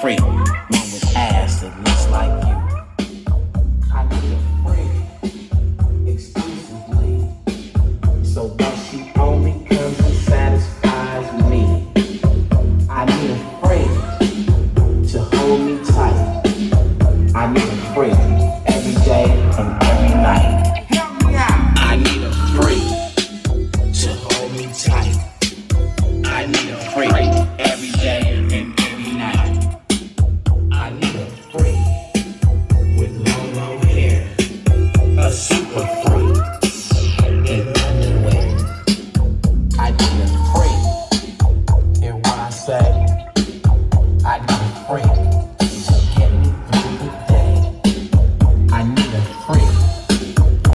freak. One with ass that looks like you. I need a freak exclusively. So don't